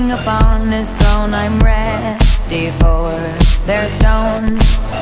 king upon his throne, I'm ready for their stones.